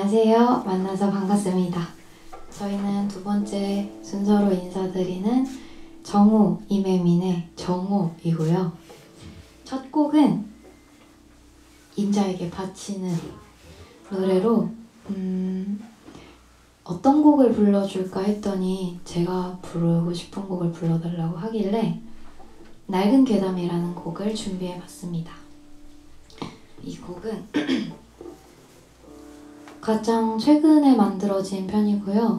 안녕하세요. 만나서 반갑습니다. 저희는 두 번째 순서로 인사드리는 정우 이매민의 정우이고요. 첫 곡은 임자에게 바치는 노래로 어떤 곡을 불러줄까 했더니 제가 부르고 싶은 곡을 불러달라고 하길래 낡은 괴담이라는 곡을 준비해봤습니다. 이 곡은 가장 최근에 만들어진 편이고요.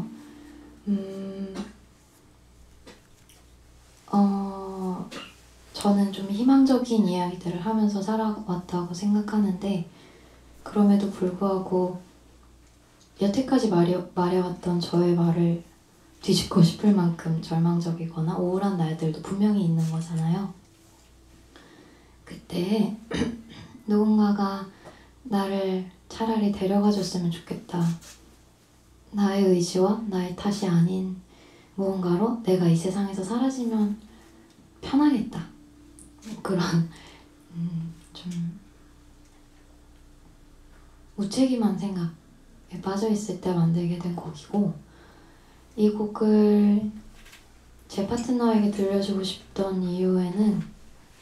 저는 좀 희망적인 이야기들을 하면서 살아왔다고 생각하는데 그럼에도 불구하고 여태까지 말해왔던 저의 말을 뒤집고 싶을 만큼 절망적이거나 우울한 날들도 분명히 있는 거잖아요. 그때 누군가가 나를 차라리 데려가 줬으면 좋겠다. 나의 의지와 나의 탓이 아닌 무언가로 내가 이 세상에서 사라지면 편하겠다. 그런 좀 무책임한 생각에 빠져있을 때 만들게 된 곡이고, 이 곡을 제 파트너에게 들려주고 싶던 이유에는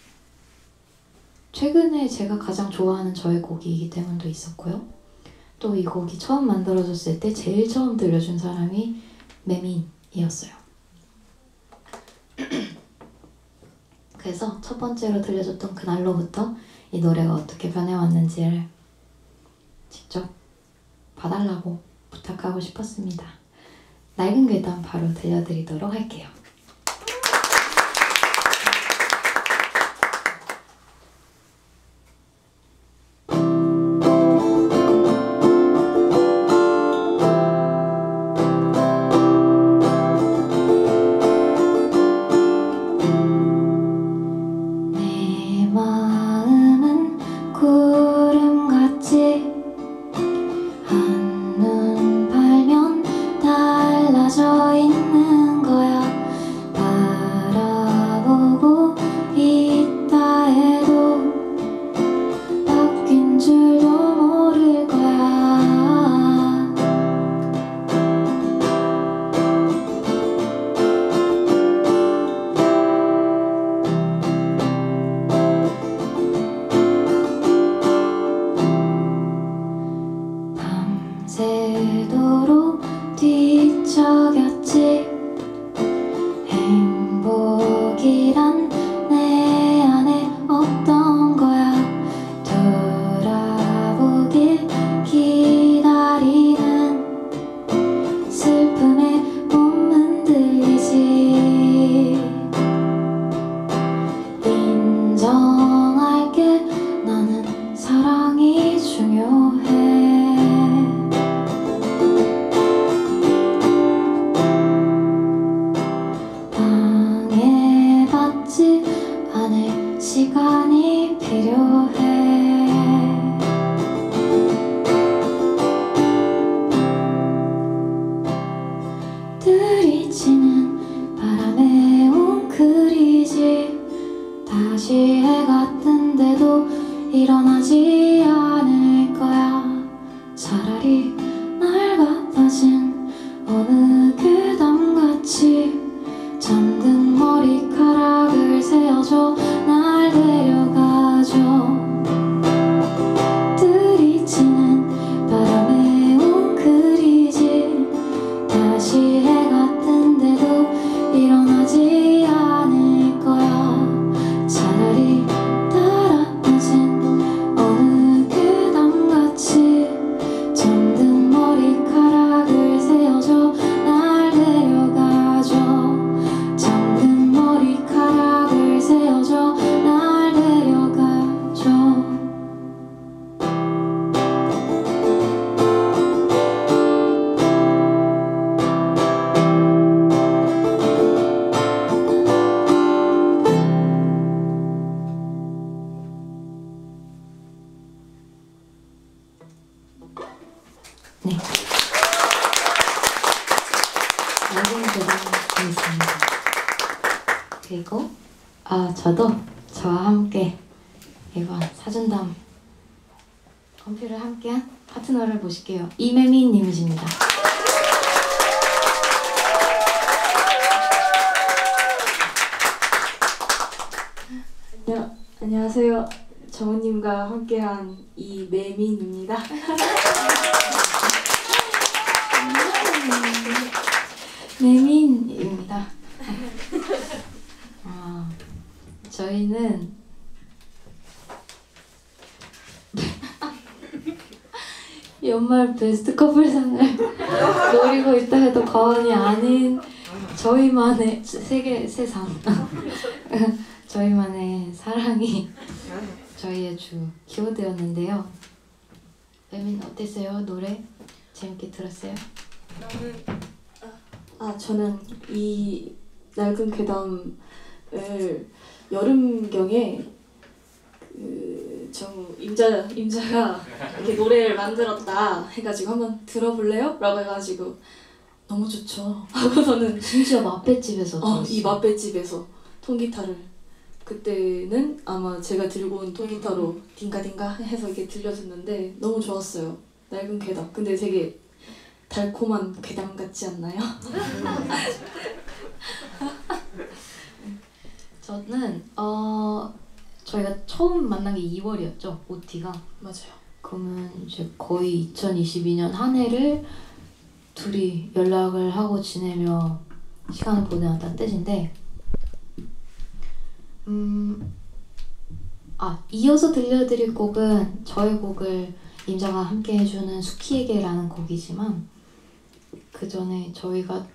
최근에 제가 가장 좋아하는 저의 곡이기 때문도 있었고요. 또 이 곡이 처음 만들어졌을 때 제일 처음 들려준 사람이 매민이었어요. 그래서 첫 번째로 들려줬던 그날로부터 이 노래가 어떻게 변해왔는지를 직접 봐달라고 부탁하고 싶었습니다. 낡은 괴담 바로 들려드리도록 할게요. 밤새도록 뒤척였지. 행복이란 내 안에 없던 거야. 돌아보길 기다리는 슬픔에 몸은 들리지. 인정할게, 나는 사랑이 중요해. 시간이 필요해. 들이치는 바람에 웅크리지. 다시 해가 뜬데도 일어나지 않을 거야. 차라리 낡아빠진 어느 괴담같이 잠든 머리카락을 세워줘. 날 데려가줘. 들이치는 바람에 웅크리지. 다시 해가 뜬데도 일어나지 않을 거야. 차라리 따라빠진 어느 괴담같이 잠든 머리카락을 세워줘. 날 데려가줘. 잠든 머리카락을 세워줘. 날 데려가줘. 네. 낡은 괴담이었습니다. 그리고 저도 저와 함께 이번 사준담 컴퓨를 함께한 파트너를 모실게요. 이매민 님이십니다. 안녕하세요. 정우님과 함께한 이매민입니다. 매민입니다. 저희는 연말 베스트 커플상을 노리고 있다 해도 과언이 아닌 저희만의 세상 저희만의 사랑이 저희의 주 키워드였는데요. 매민 어땠어요? 노래 재밌게 들었어요? 저는 이 낡은 괴담을 여름경에 임자가 이렇게 노래를 만들었다 해가지고 한번 들어볼래요? 라고 해가지고 너무 좋죠 하고서는 심지어 맛배집에서 이 맛배집에서 통기타를 그때는 아마 제가 들고 온 통기타로 딩가딩가 해서 이렇게 들려줬는데 너무 좋았어요. 낡은 괴담. 근데 되게 달콤한 괴담 같지 않나요? 저는 저희가 처음 만난 게 2월이었죠. OT가. 맞아요. 그러면 이제 거의 2022년 한 해를 둘이 연락을 하고 지내며 시간을 보내왔다는 뜻인데 이어서 들려드릴 곡은 저희 곡을 임자가 함께 해주는 수키에게라는 곡이지만 그 전에 저희가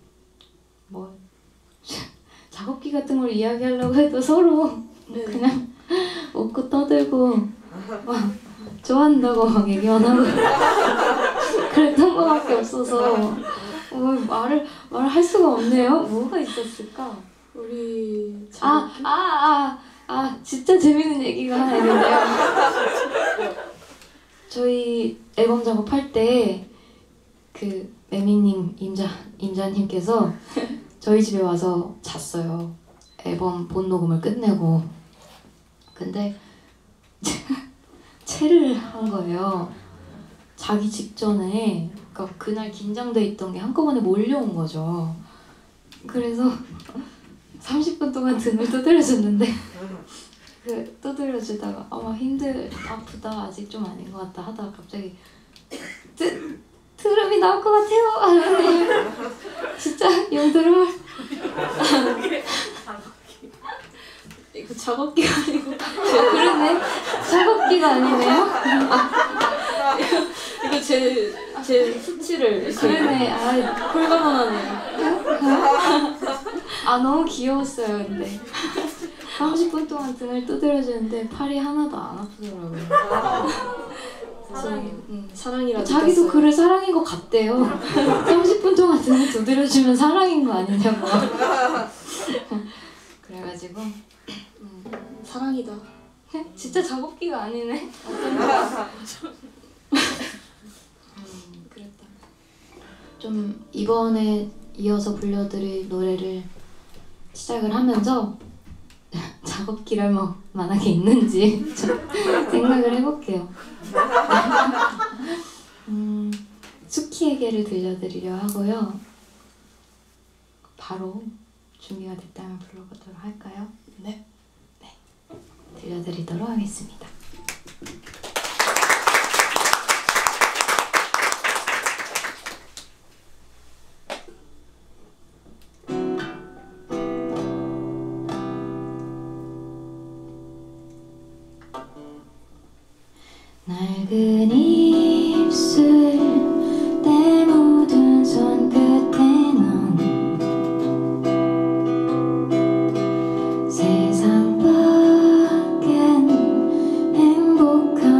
작업기 같은 걸 이야기하려고 해도 서로 그냥 웃고 떠들고 막 좋아한다고 막 얘기만 하고 그랬던 거밖에 없어서 말을 할 수가 없네요. 뭐가 있었을까? 우리 진짜 재밌는 얘기가 하나 있는데요. 저희 앨범 작업할 때 그 매미님 임자님께서 저희 집에 와서 잤어요. 앨범 본 녹음을 끝내고. 근데 체를 한 거예요. 자기 직전에. 그러니까 그날 긴장돼 있던 게 한꺼번에 몰려온 거죠. 그래서 30분 동안 등을 두드려줬는데 두드려주다가 아프다 아직 좀 아닌 것 같다 하다가 갑자기 드럼이 나올 것 같아요. 진짜 용드럼. 이거 작업기가 아니고 그러네. 작업기가 아니네요. 이거 제 수치를 그러네. 콜바나나네요. 너무 귀여웠어요. 근데 30분 동안 등을 두드려주는데 팔이 하나도 안 아프더라고요. 사랑이라 자기도 느꼈어요. 그를 사랑인 것 같대요. 30분 동안 등을 두드려주면 사랑인 거 아니냐고. 그래가지고 사랑이다. 진짜 작업기가 아니네. 그랬다. 좀 이번에 이어서 불러드릴 노래를 시작을 하면서 작업기를 만약에 있는지 좀 생각을 해볼게요. 수키에게를 들려드리려 하고요. 바로 준비가 됐다면 불러보도록 할까요? 네. 들려드리도록 하겠습니다. 낡은 입술 때 묻은 손끝에 넌 세상 밖엔 행복한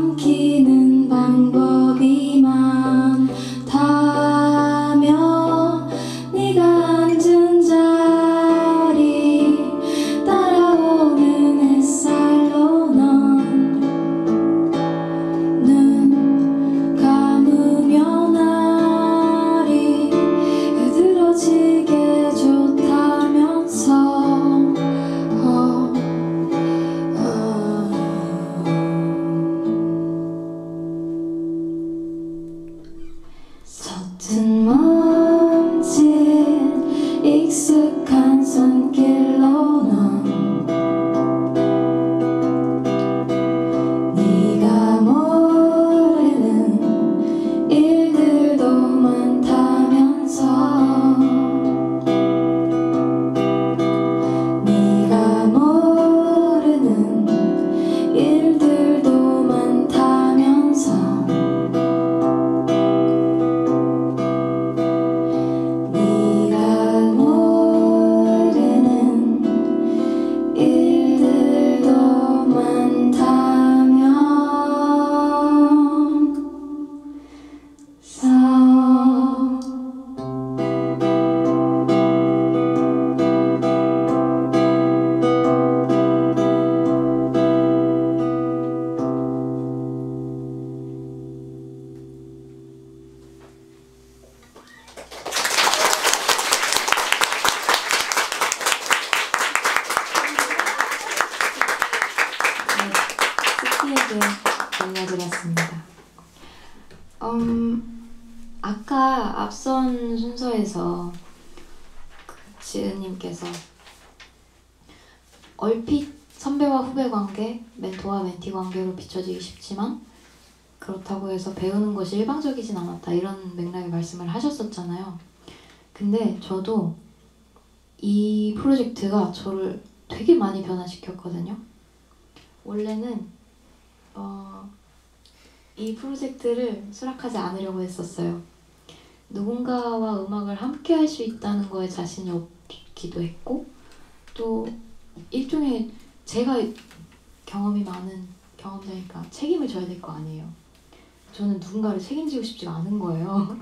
삼키는 방법이 많다며 네가 앉은 자리 따라오는 햇살로 넌 눈 감으면 날이 흐드러지게 좋다면서 서툰 먼지 익숙한 손길로 넌 네가 모르는 일들도 많다면서 네가 모르는 일들도 많다면서 네가 모르는 일들도 많다면서 스키에게 들려드렸습니다. 아까 앞선 순서에서 그 지은님께서 얼핏 선배와 후배 관계, 멘토와 멘티 관계로 비춰지기 쉽지만 그렇다고 해서 배우는 것이 일방적이진 않았다 이런 맥락의 말씀을 하셨었잖아요. 근데 저도 이 프로젝트가 저를 되게 많이 변화시켰거든요. 원래는 이 프로젝트를 수락하지 않으려고 했었어요. 누군가와 음악을 함께 할 수 있다는 거에 자신이 없기도 했고 또 일종의 제가 경험이 많은 경험자니까 책임을 져야 될 거 아니에요. 저는 누군가를 책임지고 싶지가 않은 거예요.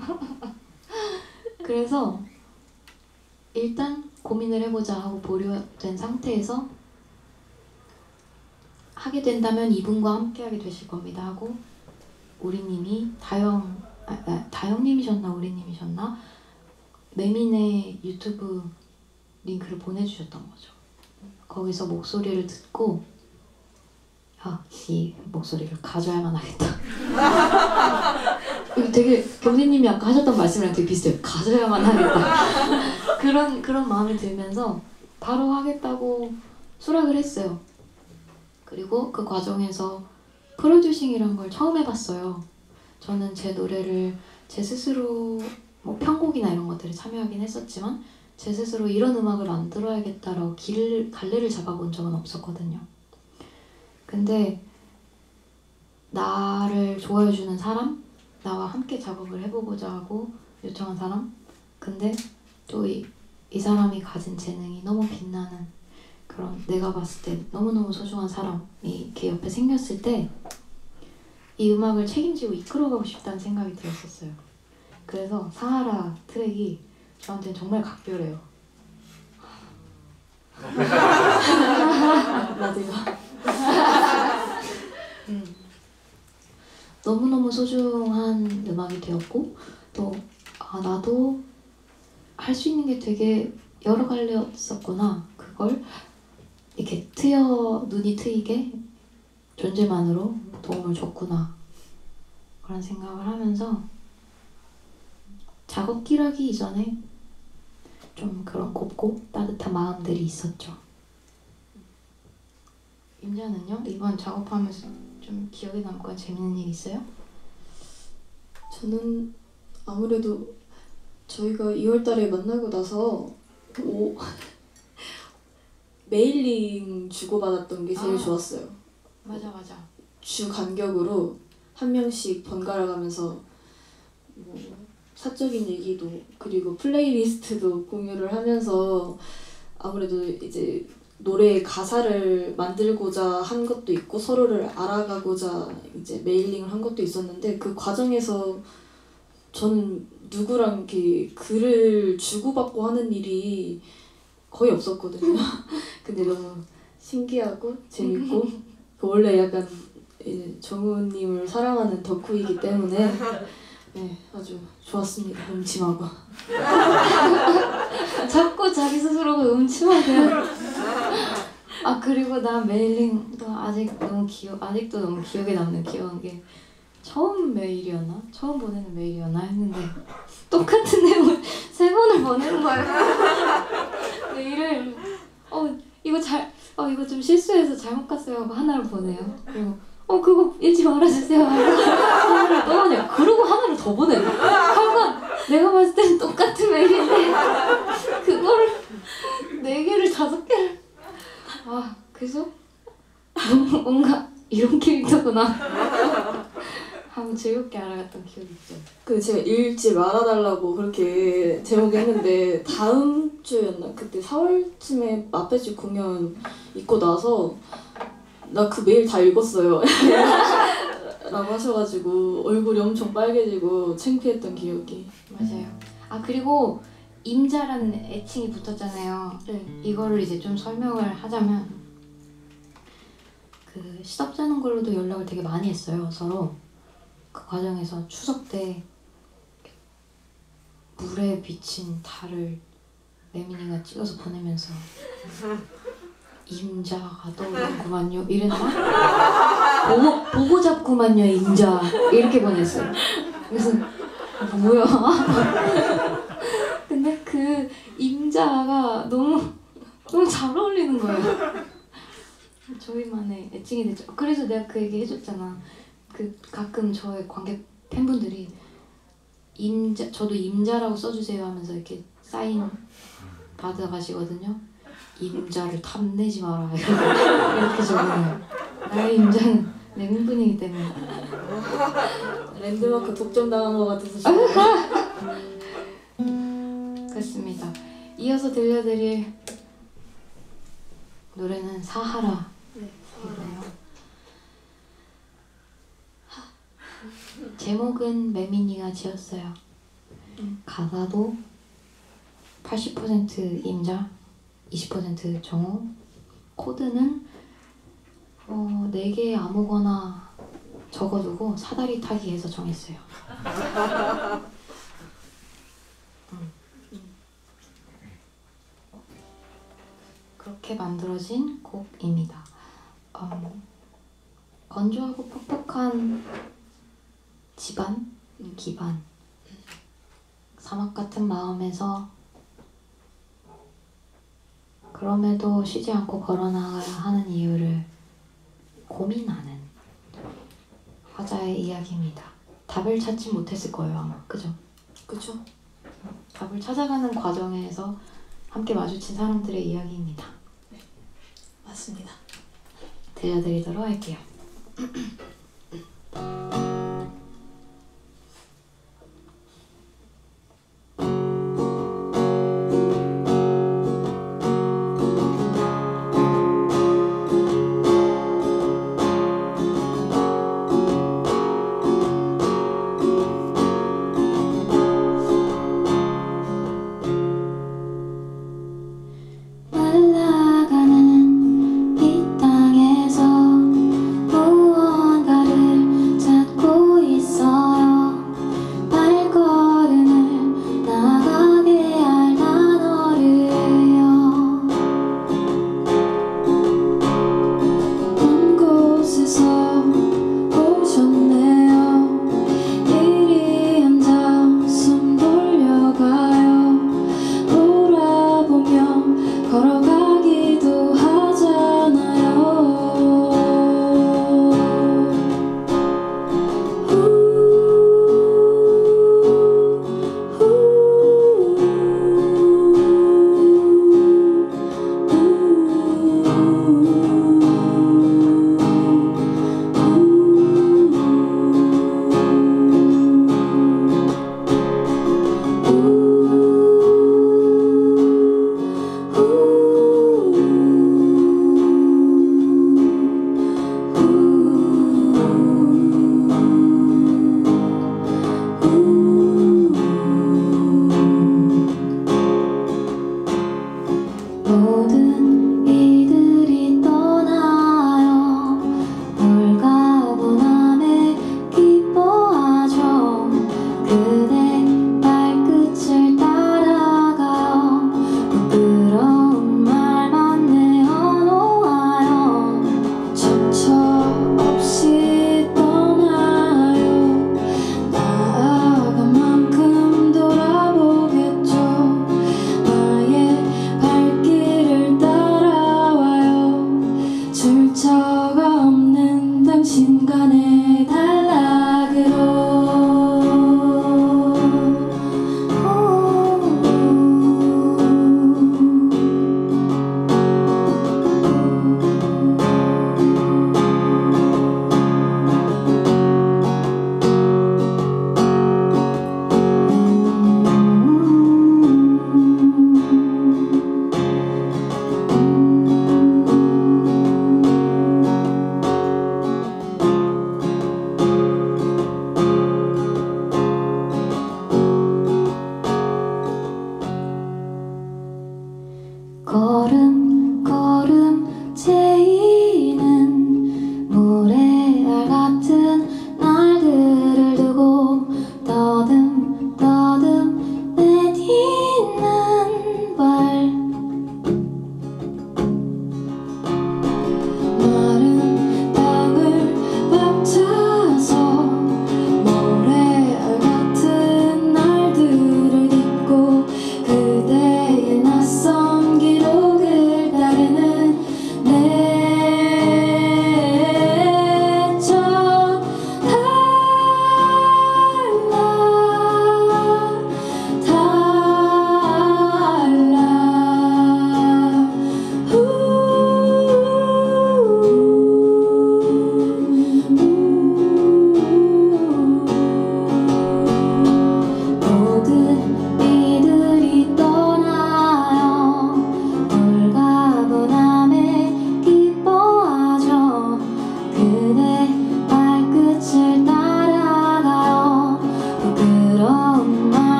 그래서 일단 고민을 해보자 하고 보류된 상태에서 하게 된다면 이분과 함께 하게 되실 겁니다 하고 우리님이 다영님이셨나 우리님이셨나 매민의 유튜브 링크를 보내주셨던 거죠. 거기서 목소리를 듣고 이 목소리를 가져야만 하겠다. 되게 경리님이 아까 하셨던 말씀이랑 되게 비슷해요. 가져야만 하겠다. 그런 마음이 들면서 바로 하겠다고 수락을 했어요. 그리고 그 과정에서 프로듀싱이란 걸 처음 해봤어요. 저는 제 노래를 제 스스로 뭐 편곡이나 이런 것들에 참여하긴 했었지만 제 스스로 이런 음악을 만들어야겠다라고 갈래를 잡아본 적은 없었거든요. 근데 나를 좋아해주는 사람, 나와 함께 작업을 해보고자 하고 요청한 사람, 근데 또 이 사람이 가진 재능이 너무 빛나는 그런 내가 봤을 때 너무너무 소중한 사람이 이렇게 옆에 생겼을 때 이 음악을 책임지고 이끌어가고 싶다는 생각이 들었었어요. 그래서 사하라 트랙이 저한테는 정말 각별해요. 나도요. 너무너무 소중한 음악이 되었고 또 나도 할 수 있는 게 되게 여러 갈래였었구나. 그걸 이렇게 눈이 트이게 존재만으로 도움을 줬구나. 그런 생각을 하면서 작업기라기 이전에 좀 그런 곱고 따뜻한 마음들이 있었죠. 임자는요? 이번 작업하면서 좀 기억에 남고 재밌는 일 있어요? 저는 아무래도 저희가 2월달에 만나고 나서 메일링 주고받았던 게 제일 좋았어요. 맞아. 주 간격으로 한 명씩 번갈아 가면서 뭐 사적인 얘기도 그리고 플레이리스트도 공유를 하면서 아무래도 이제 노래의 가사를 만들고자 한 것도 있고 서로를 알아가고자 이제 메일링을 한 것도 있었는데 그 과정에서 저는 누구랑 이렇게 글을 주고받고 하는 일이 거의 없었거든요. 근데 너무 신기하고 재밌고 원래 약간 정우님을 사랑하는 덕후이기 때문에 네, 아주 좋았습니다. 음침하고. 자꾸 자기 스스로가 음침하대요. 아 그리고 나 메일링도 아직도 너무 기억에 남는 게 처음 메일이었나? 처음 보내는 메일이었나 했는데 똑같은 내용을 3번을 보내는 거예요. 메일을 이거 좀 실수해서 잘못 갔어요 하고 하나를 보내요. 그리고 그거 읽지 말아주세요 하나를 또 보내요. 그러고 하나를 더 보내요. 하여간 내가 봤을 땐 똑같은 메일인데 그거를 4개를 5개를 그래서 뭔가 이런 캐릭터구나 하고 즐겁게 알아갔던 기억이 있죠. 그 제가 읽지 말아달라고 그렇게 제목을 했는데 다음 주였나? 그때 4월쯤에 마페주 공연 있고 나서 나 그 메일 다 읽었어요. 라고 하셔가지고 얼굴이 엄청 빨개지고 창피했던 기억이. 맞아요. 그리고 임자라는 애칭이 붙었잖아요. 네. 이거를 이제 좀 설명을 하자면 그 시덥지 않은 걸로도 연락을 되게 많이 했어요. 서로. 그 과정에서 추석 때 물에 비친 달을 매민이가 찍어서 보내면서 임자가 떠오르구만요 이랬나? 보고 잡구만요 임자 이렇게 보냈어요. 그래서 뭐야? 근데 그 임자가 너무 잘 어울리는 거예요. 저희만의 애칭이 됐죠. 그래서 내가 그 얘기 해줬잖아. 그 가끔 저의 관객 팬분들이 저도 임자라고 써주세요 하면서 이렇게 사인 받아가시거든요. 임자를 탐내지 마라 이렇게 적어요. 나의 임자는 내 min분이기 때문에. 랜드마크 독점당한 것 같아서 그렇습니다. 이어서 들려드릴 노래는 사하라. 네, 제목은 매민이가 지었어요. 가사도 80% 임자, 20% 정우. 코드는 4개 아무거나 적어두고 사다리 타기 해서 정했어요. 그렇게 만들어진 곡입니다. 건조하고 퍽퍽한 기반 사막 같은 마음에서 그럼에도 쉬지 않고 걸어나가야 하는 이유를 고민하는 화자의 이야기입니다. 답을 찾지 못했을 거예요 아마. 그죠? 그쵸? 답을 찾아가는 과정에서 함께 마주친 사람들의 이야기입니다. 네, 맞습니다. 들려드리도록 할게요. 날아가는 이 땅에서 무언가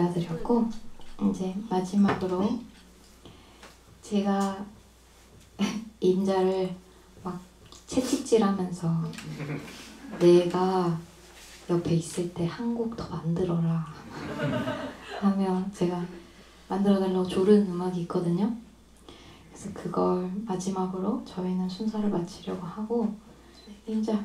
감사드렸고, 이제 마지막으로 제가 임자를 막 채찍질하면서 내가 옆에 있을 때 한 곡 더 만들어라 하면 제가 만들어달라고 조르는 음악이 있거든요. 그래서 그걸 마지막으로 저희는 순서를 마치려고 하고, 임자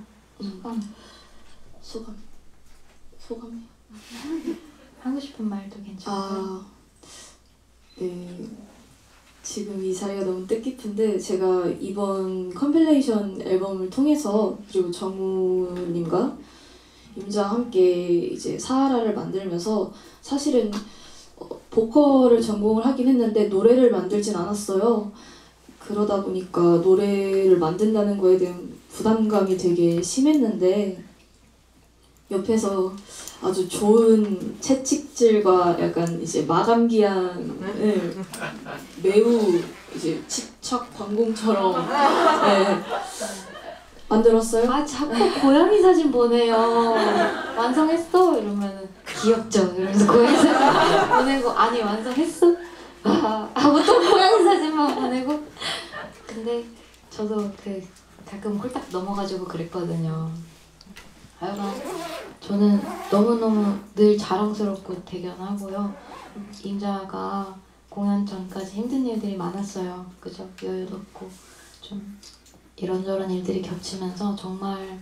소감이 하고 싶은 말도 괜찮아요. 네. 지금 이 자리가 너무 뜻깊은데 제가 이번 컴필레이션 앨범을 통해서 그리고 정우님과 임자와 함께 이제 사하라를 만들면서 사실은 보컬을 전공을 하긴 했는데 노래를 만들진 않았어요. 그러다 보니까 노래를 만든다는 거에 대한 부담감이 되게 심했는데 옆에서 아주 좋은 채찍질과 약간 이제 마감 기한을 매우 이제 집착 관공처럼 만들었어요. 아 자꾸 고양이 사진 보내요. 완성했어? 이러면은 귀엽죠? 이러면서 고양이 사진 보내고, 아니 완성했어? 보통 고양이 사진만 보내고. 근데 저도 가끔 홀딱 넘어가지고 그랬거든요. 하여간 저는 너무너무 늘 자랑스럽고 대견하고요. 임자가 공연 전까지 힘든 일들이 많았어요. 그죠? 여유도 없고 좀 이런저런 일들이 겹치면서 정말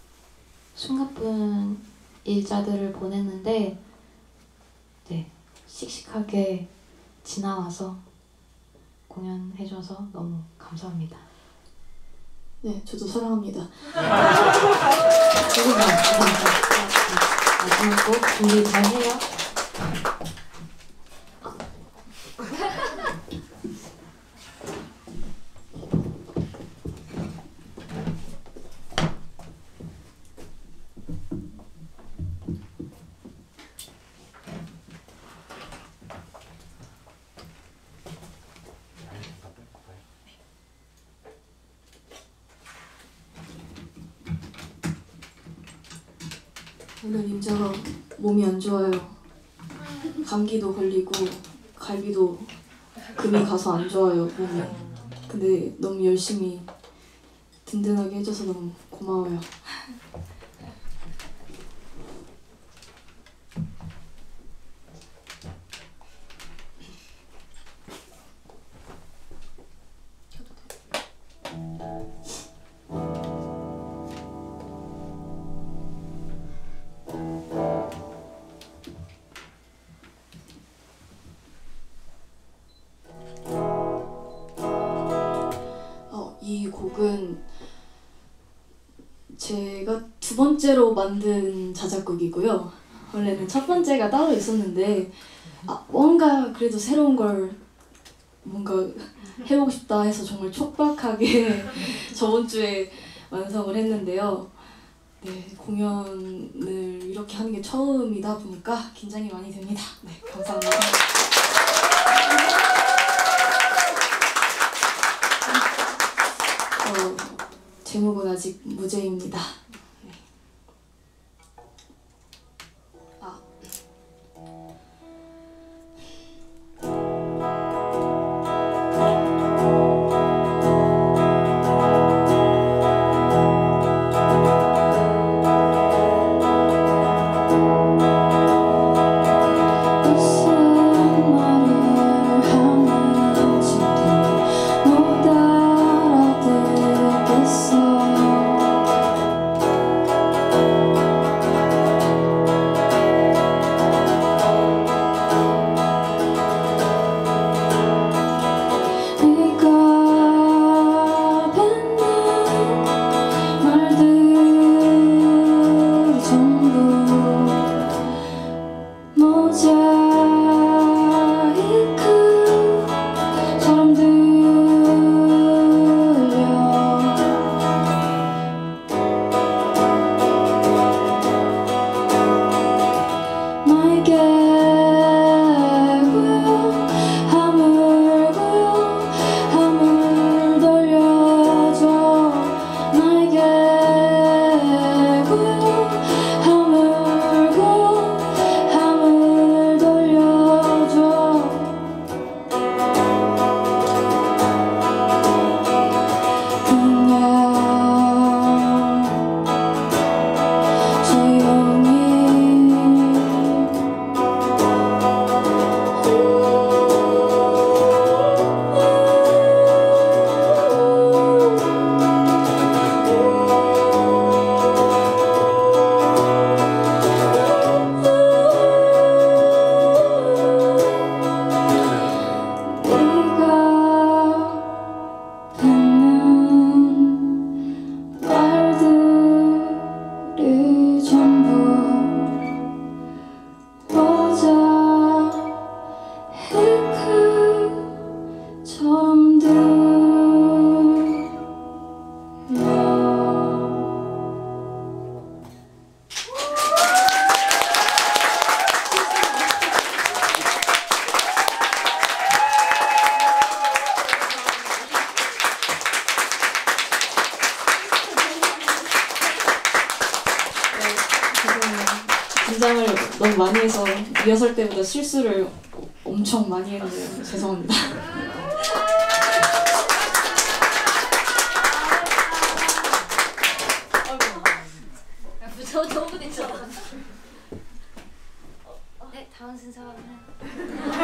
숨가쁜 일자들을 보냈는데, 네, 씩씩하게 지나와서 공연해줘서 너무 감사합니다. 네, 저도 사랑합니다. 마지막 곡 준비 잘 해요. 오늘 임자가 몸이 안 좋아요. 감기도 걸리고 갈비도 금이 가서 안 좋아요, 몸이. 근데 너무 열심히 든든하게 해줘서 너무 고마워요. 이 곡은 제가 두 번째로 만든 자작곡이고요. 원래는 첫 번째가 따로 있었는데 뭔가 그래도 새로운 걸 뭔가 해보고 싶다 해서 정말 촉박하게 저번 주에 완성을 했는데요. 네, 공연을 이렇게 하는 게 처음이다 보니까 긴장이 많이 됩니다. 네, 감사합니다. 제목은 아직 무죄입니다. 네. 긴장을 너무 많이 해서 리허설 때보다 실수를 엄청 많이 했네요. 죄송합니다. 저 너무 됐죠. 네, 다음 순서는